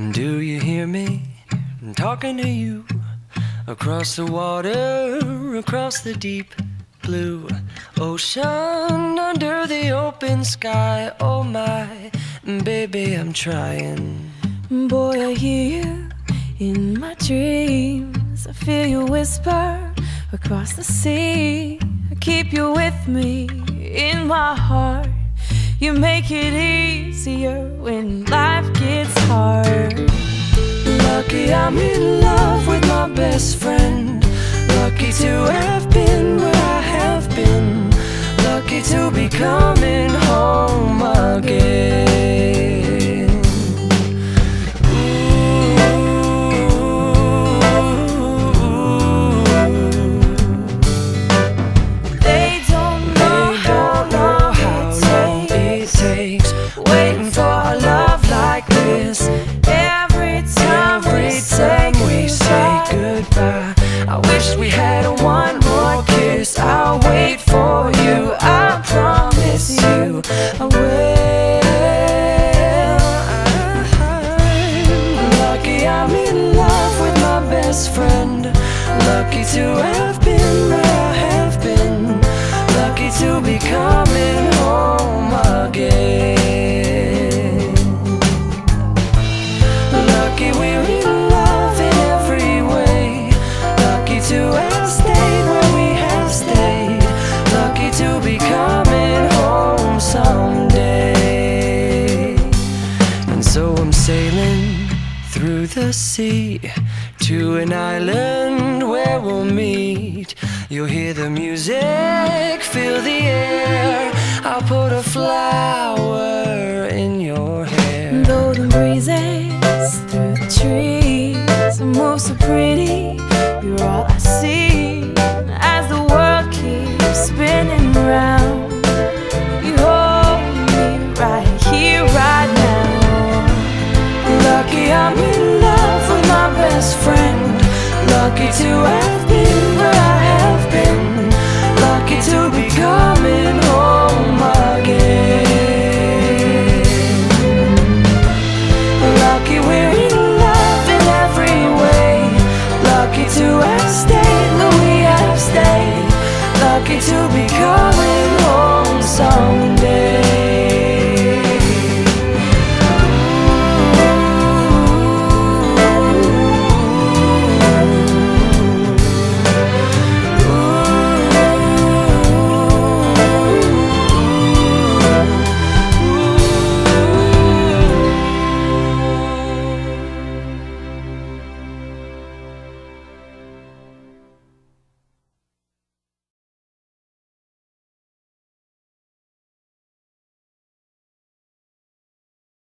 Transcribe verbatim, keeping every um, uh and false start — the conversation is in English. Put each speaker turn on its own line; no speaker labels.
Do you hear me? I'm talking to you. Across the water, across the deep blue ocean, under the open sky. Oh my, baby, I'm trying.
Boy, I hear you in my dreams. I feel you whisper across the sea. I keep you with me in my heart. You make it easier when life gets hard.
Lucky I'm in love with my best friend. Lucky to have been where I have been. Lucky to be coming home again.
Ooh. They don't know,
they don't know how long it takes waiting for a love like this.
Every time,
Every time we say goodbye, I wish we had one more kiss. I'll wait for you, I promise you I will. I'm lucky I'm in love with my best friend. Lucky to have been where I have been. Lucky to be coming home again. Lucky we're in love in every way. Lucky to have stayed where we have stayed. Lucky to be coming home someday. And so I'm sailing through the sea to an island where we'll meet. You'll hear the music, feel the air. I'll put a flower